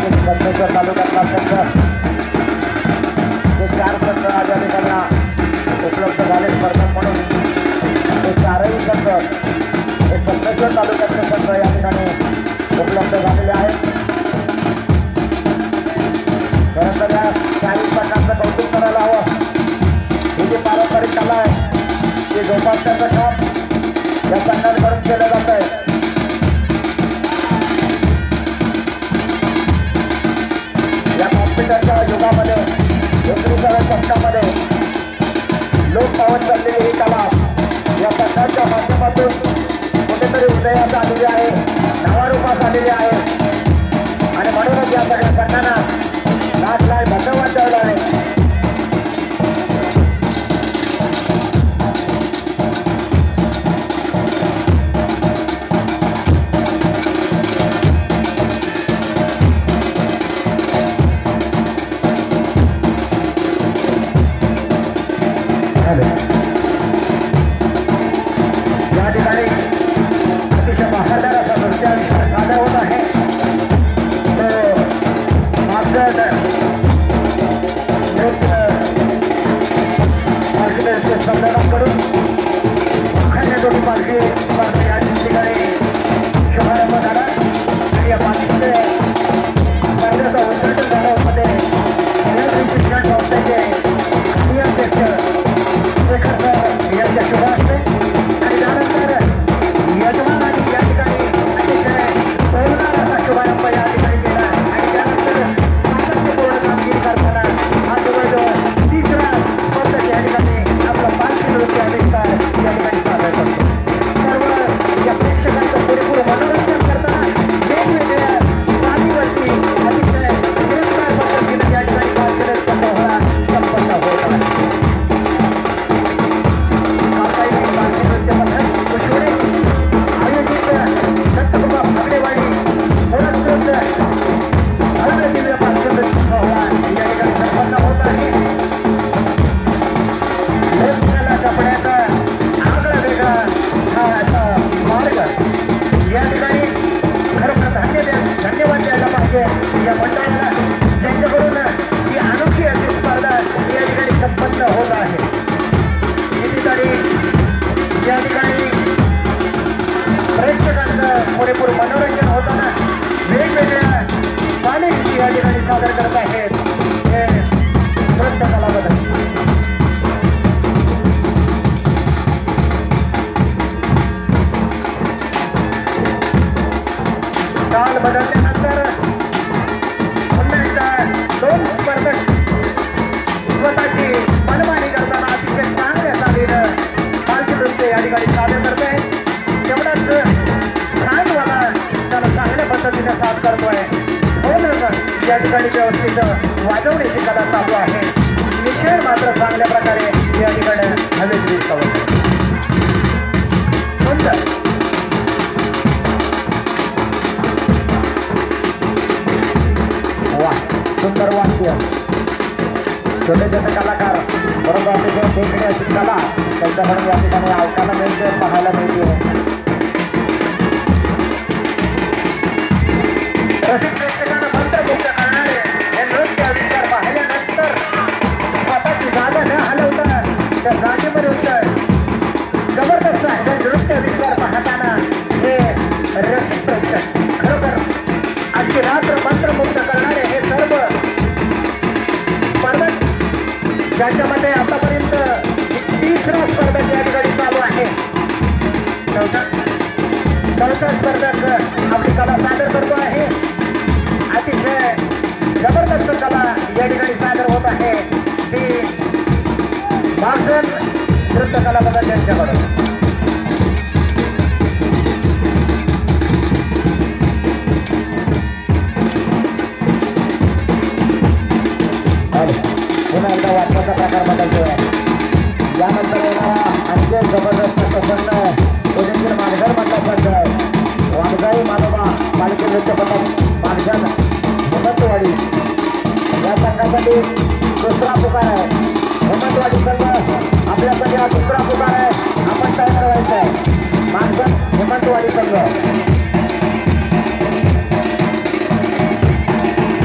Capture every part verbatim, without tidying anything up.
संघ तालुक्यातला संघ हे चार संघ आज या ठिकाणी उपलब्ध झाले स्पर्धक म्हणून हे चारही संघ हे संघेश्वर तालुक्यातले संघ या ठिकाणी उपलब्ध झालेले आहेत. खरं तर या चारही संघांचं कौतुक करायला हवं. ही जी पारंपरिक कला आहे ती जोपासण्याचं काम या संघांकडून केलं जात आहे. या कॉम्प्युटरच्या युगामध्ये एकविसाव्या शतकामध्ये लोक पावत चाललेली ही कला या संघाच्या माध्यमातून कुठेतरी उदयास आलेली आहे, नावारूपास आलेली आहे. आणि म्हणूनच या सगळ्या संघांना लाख लाख धन्यवाद द्यायला आहे. या ठिकाणी अतिशय बहादर असा नृत्य सादर होत आहे. तो मागचं नृत्य संमेलनाकडून अखंड जोडी पालखी स्पर्धा या ठिकाणी शुभारंभ झाला आणि या पालखीचे स्पर्धेचं उद्घाटन झाल्यामध्ये शिक्षण संस्थेचे अध्यक्ष शेखर सर यांच्या शुभ असते आणि त्यानंतर यजमान आणि या ठिकाणी अतिशय बोलणार असा शुभारंभ या ठिकाणी केला आणि त्यानंतर सातत्यपूर्ण कामगिरी करताना हा जवळजवळ तिसरा स्पर्धक या ठिकाणी आपलं पालखी नृत्य अधिकार या ठिकाणी सादर करतो. सर्व या प्रेक्षकांचं पुरेपूर मनोरंजन करताना वेगवेगळ्या पाणीवरती अतिशय पुरस्कार पद्धतीने या ठिकाणी पालखी सोहळा संपन्न होत आहे. धन्यवाद द्यायला पाहिजे या मंडळाला ज्यांच्याकडून ही अनोखी अशी स्पर्धा या ठिकाणी संपन्न होत आहे. कितीतरी या ठिकाणी प्रेक्षकांचं पुरेपूर मनोरंजन होताना वेगवेगळ्या गाणी या ठिकाणी सादर करत आहेत हे नृत्य कलाबद्दल. काल बदलल्यानंतर पुन्हा एकदा दोन स्पर्धक स्वतःची मनमानी करताना अतिशय चांगल्या चालीनं पालखी नृत्य या ठिकाणी सादर करत आहे. तेवढाच साजवाला त्याला चांगल्या पद्धतीने साथ करतोय. म्हणूनच या ठिकाणी व्यवस्थित वाजवण्याची कला चालू आहे. निषेध मात्र चांगल्या प्रकारे या ठिकाणी हवेत दिसतो. सुंदर सुंदर वाद्य छोटे छोटे कलाकार बरोबर अतिशय देखणे अशी कला त्यांच्याकडून या ठिकाणी ऐकायला मिळते, पाहायला मिळते. रसिक प्रेक्षकांना मंत्रमुग्ध करणारे हे नृत्य आविष्कार पाहिल्यानंतर स्वतःची जागा न हलवता त्या जागेवर उतर जबरदस्त आहे. हे नृत्य आविष्कार पाहताना हे रसिक प्रेक्षक खरोखर आजची रात्र मंत्रमुग्ध करणारे हे सर्व स्पर्धक ज्यांच्यामध्ये आतापर्यंत तिसरा स्पर्धक या ठिकाणी चालू आहे. चौथा चौथा स्पर्धक आपली कला सादर करतो आहे. अतिशय जबरदस्त कला या ठिकाणी सादर होत आहे ती भाषण नृत्य कलाबद्दल त्यांच्याकडून. पुन्हा एकदा वाचण्याचा प्रकार बदलतोय. यानंतर येणारा आणखी जबरदस्त प्रसन्न तो देखील मानघर मंडळाचा वाघजाई मानोबा पालखी नृत्य पथक मानघर हेमंतवाडी या संघासाठी दुसरा पुकार आहे. हेमंतवाडी संघ आपल्यासाठी हा दुसरा पुकार आहे. आपण तयार व्हायचं आहे. मानघर हेमंतवाडी संघ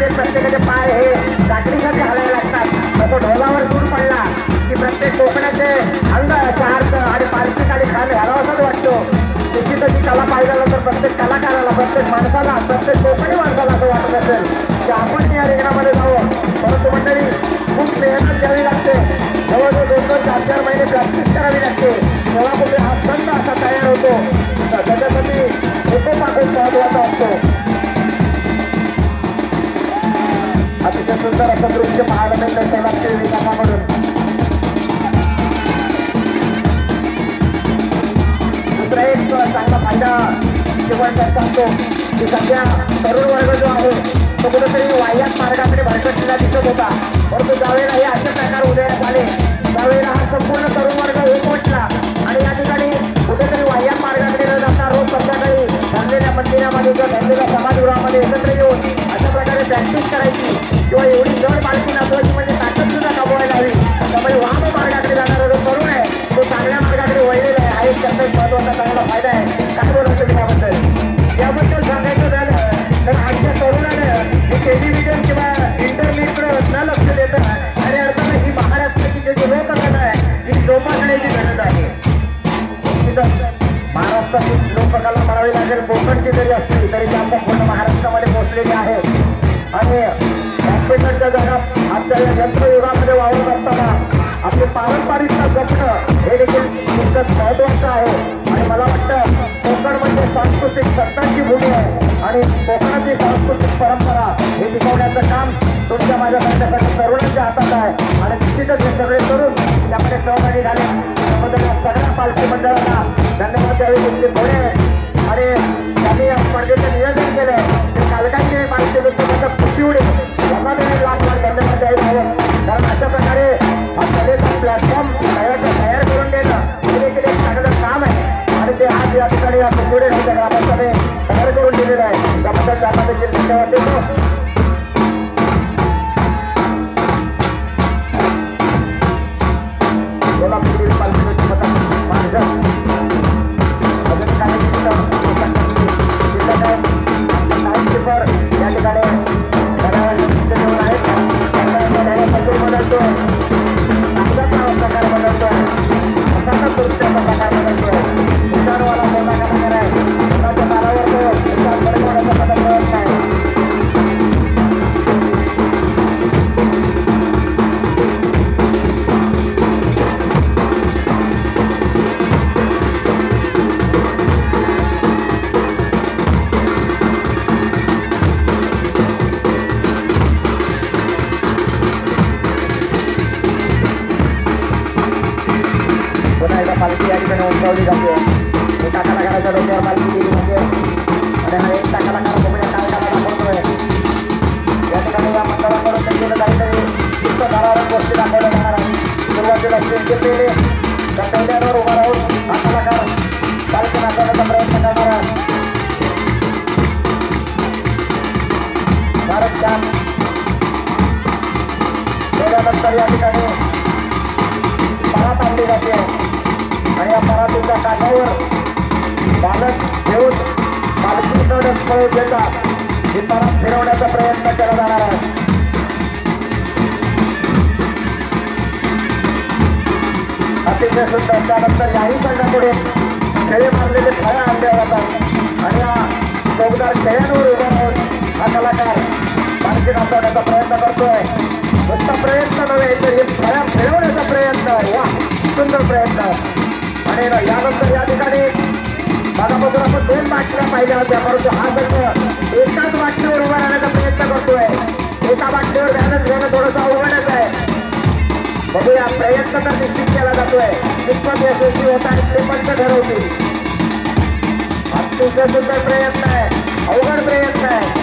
म्हणजे प्रत्येकाचे पाय हे गाठीसाठी हलायला लागतात. तसं ढोलावर दूर पडला की प्रत्येक कोकणाचे अंग चार आणि पालखी खाली खाली हलावासाच वाटतो. त्याची तशी कला पाहिजे तर प्रत्येक कलाकाराला, प्रत्येक माणसाला, प्रत्येक कोकणी माणसाला असं वाटत असेल की आपण या रिंगणामध्ये जावं. परंतु मंडळी खूप मेहनत घ्यावी लागते. जवळजवळ दोन दोन चार चार महिने प्रॅक्टिस करावी लागते. तेव्हा कुठे हा संत असा तयार होतो. त्याच्यासाठी एकोपा खूप महत्वाचा असतो. अतिशय सुंदर असं दृश्य पाहायला मिळतं सेवाक्षी विकासामधून. दुसरा एक चांगला फायदा शिवण सांगतो की सध्या तरुण वर्ग जो आहे तो कुठेतरी वाह्यात मार्गाकडे भरकटलेला दिसत होता. परंतु ज्यावेळेला हे असे प्रकार उदयास आले त्यावेळेला हा संपूर्ण तरुण वर्ग एकवटला आणि या ठिकाणी कुठेतरी वाह्यात मार्गाकडे न जाता रोज संध्याकाळी ठरलेल्या मंदिरामध्ये किंवा ठरलेल्या समाजगृहामध्ये एकत्र येऊन अशा प्रकारे प्रॅक्टिस करायची किंवा एवढी जड पालखी नाचवायची म्हणजे ताकद सुद्धा दाबवायला हवी. त्यामुळे वाम मार्गाकडे जाणारा जो तरुण आहे तो चांगल्या मार्गाकडे वळलेला आहे. हा एक त्याचा एक महत्वाचा चांगला फायदा आहे. काय बोलायचं त्याबद्दल याबद्दल सांगायचं झालं तर आजच्या तरुणानं हे टेलिव्हिजन किंवा इंटरनेटकडे न लक्ष देतं आणि अर्थानं ही महाराष्ट्राची जी लोककला आहे ही जोपासण्याची गरज आहे. महाराष्ट्रातील लोककला म्हणावी लागेल. कोकणची जरी असली तरी ती आता पूर्ण महाराष्ट्रामध्ये पोहोचलेली आहे आणि कॉम्प्युटरच्या जगात आजच्या या यंत्रयुगामध्ये वावरत असताना आपले पारंपरिकता जपणं हे देखील तितकंच महत्वाचं आहे. आणि मला वाटतं कोकण म्हणजे सांस्कृतिक सत्तांची भूमी आहे आणि कोकणाची सांस्कृतिक परंपरा हे टिकवण्याचं काम तुमच्या माझ्या माझ्यासाठी तरुणांच्या हातात आहे आणि निश्चितच हे सगळे तरुण त्यामध्ये सहभागी झाले. त्याबद्दल सगळ्या पालखी मंडळांना धन्यवाद द्यावे तुमचे थोडे आणि त्यांनी या स्पर्धेचं नियोजन केलं ते कालकांचे पालखी पुस्तकाचा पुशिवडे यांना देखील लाख लाख धन्यवाद द्यावे हवं. कारण अशा प्रकारे हा कलेचा प्लॅटफॉर्म तयार तयार करून देणं हे देखील एक चांगलं काम आहे आणि ते आज या ठिकाणी या पुशिवडे ग्रामस्थाने तयार करून दिलेलं आहे. त्याबद्दल त्यांना देखील धन्यवाद देतो. कोल्हापूर पालखी माणसं अजून काही टाईमकीपर या ठिकाणी जेवण आहेत पत्र बदलतो नागदाचा प्रकार बदलतोय असाचा दृष्ट्याचा प्रकार बदलतोय विचारवाला मोठा कलाकार आहे. कोणाच्या तारावर तो विचार बदलवण्याचा पदक मिळत नाही. पालखी या ठिकाणी उंचावली जाते. एका कलाकाराच्या डोक्यावर पालखी केली जाते आणि हा एकटा कलाकार बघण्या काय कला दाखवतोय. या ठिकाणी या मंडळाकडून त्यांच्याकडे काहीतरी चित्रधारावर गोष्टी दाखवल्या जाणार आहे. सुरुवातीला स्टेजचे पेढे त्या पेढ्यांवर उभा राहून हा कलाकार पालखी नाचवण्याचा प्रयत्न करणार आहे. फारच छान. त्यानंतर या ठिकाणी परात आणली जाते आणि या परातीच्या काठावर बालक घेऊन पालखीकडे पळून देतात. ही परात फिरवण्याचा प्रयत्न केला जाणार आहे. अतिशय सुंदर. त्यानंतर याही संघाकडून खेळे मारलेले फळ्या आणल्या जातात आणि या चौकदार खेळ्यांवर उभा राहून हा कलाकार पालखी नाचवण्याचा प्रयत्न करतोय. नुसता प्रयत्न नव्हे तर हे फळ्या फिरवण्याचा प्रयत्न. वा, सुंदर प्रयत्न. आणि यानंतर या ठिकाणी माझ्यापासून आपण दोन बाटल्या पाहिल्या होत्या परंतु हा संघ एकाच बाटलीवर उभा राहण्याचा प्रयत्न करतोय. एका बाटलीवर बॅलन्स घेणं थोडंसं अवघडच आहे. बघूया, प्रयत्न तर निश्चित केला जातोय. कितपत यशस्वी होत आहे ते पण ठरवतील. अतिशय सुंदर प्रयत्न आहे. अवघड प्रयत्न आहे.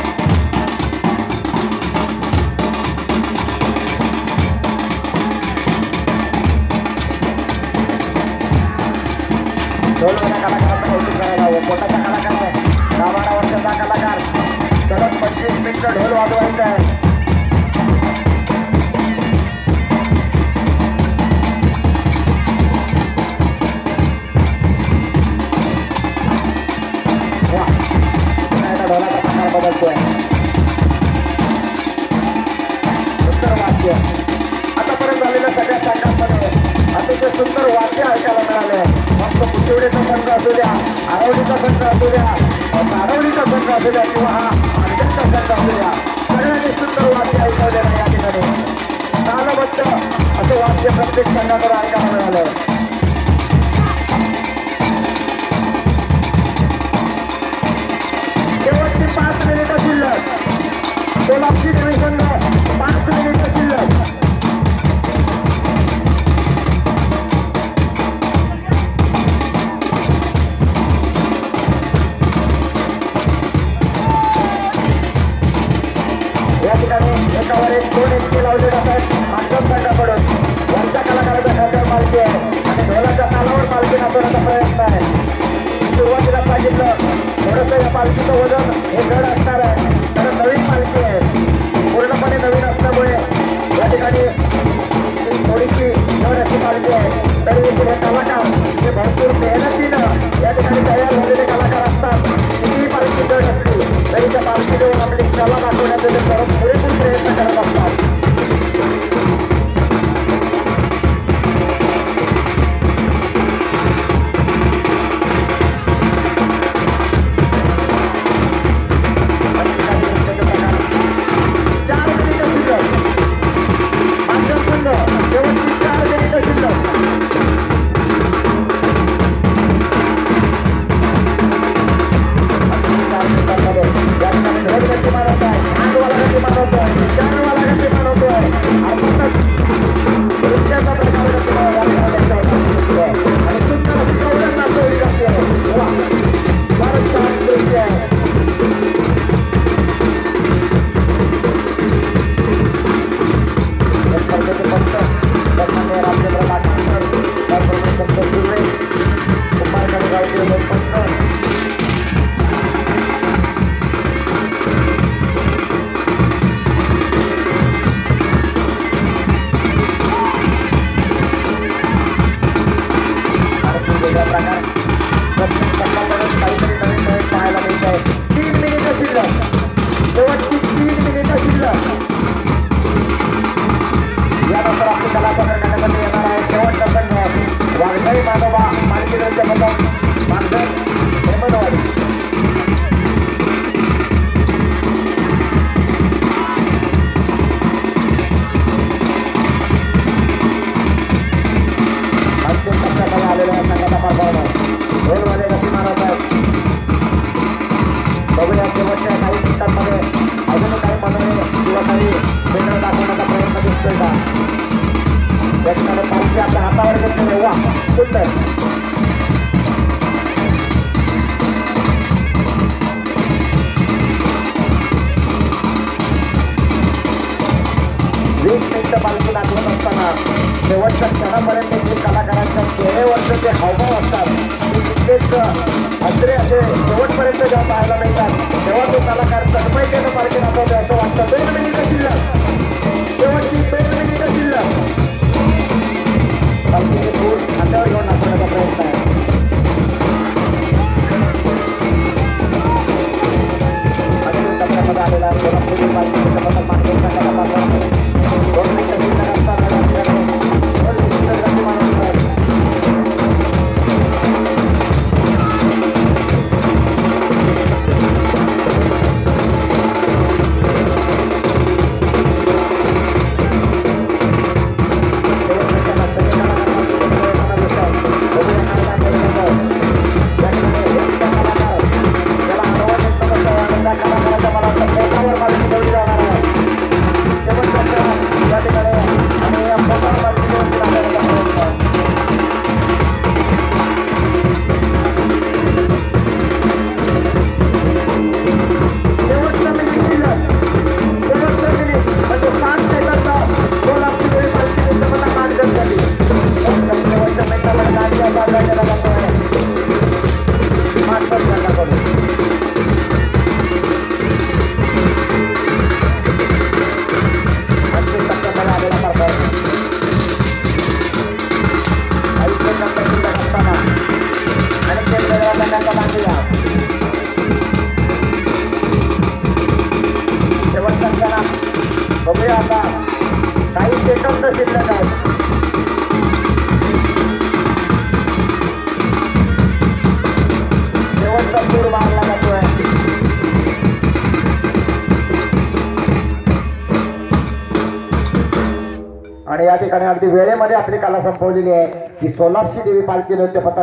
ढोल वाल्या कलाकारांचं कौतुक करायला हवं. मोठाचा कलाकार आहे. दहा बारा वर्षाचा कलाकार. सलग पंचवीस मिनिटं ढोल वाजवायचा आहे. ढोलाचा प्रकार बदलतोय. आतापर्यंत झालेल्या सगळ्या संघांमध्ये अतिशय सुंदर वाद्य ऐकायला मिळाले. मग तो कुशिवडीचा संघ असू द्या, आरवलीचा संघ असू द्या, आरवलीचा संघ असू द्या किंवा हा आर्जनचा संघ असू द्या, सगळ्यांनी सुंदर वाद्य ऐकवलेलं या ठिकाणी तालबद्ध असं वाद्य प्रत्येक संघाकडे ऐकायला मिळालं. शेवटची पाच मिनिटं शिल्लक. कोल्हापूर देवी संघ पाच मिनिटं शिल्लक. या ठिकाणी एकावर एक दोन इतके लावले जातात. माध्यम संघाकडून वरच्या कलाकाराच्या खात्यावर पालखी आहे आणि ढोलाच्या तालावर पालखी नाचवण्याचा प्रयत्न आहे. सुरुवातीला सांगितलं थोडंसं या पालखीचं वजन हे जड असणार आहे, तर नवीन पालखी आहे, पूर्णपणे नवीन असल्यामुळे या ठिकाणी थोडीशी जड अशी पालखी आहे. तरी देखील हे कलाकार हे भरपूर मेहनतीनं या ठिकाणी तयार झालेले कलाकार असतात. कितीही पालखी जड असली तरी त्या पालखी देऊन आपली कला दाखवण्याचे ते सर्व पुरेपूर प्रयत्न करत असतात. शेवटच्या क्षणापर्यंत जे कलाकारांच्या चेहऱ्यावरचे जे हावभाव असतात ते तितकेच अत्रे असे शेवटपर्यंत जेव्हा पाहायला मिळतात तेव्हा तो कलाकार तन्मयतेनं पालखी नाचवतो असं वाटतं. दोन मिनिटं शिल्लक. शेवटची दोन मिनिटं शिल्लक. पालखीचे फूट खात्यावर घेऊन नाचवण्याचा प्रयत्न आहे. अंतिम टप्प्यामध्ये आलेला कोल्हापूर पालखीचा बदल मागच्या संघाला दोन मिनिटं शिल्लक असताना बघूया आता काही सेकंद शिल्लक आहेत. शेवटचा सूर मारला जातोय. आणि या ठिकाणी अगदी वेळेमध्ये आपली कला संपवलेली आहे. की सोलापशी देवी पालखी नृत्य पथक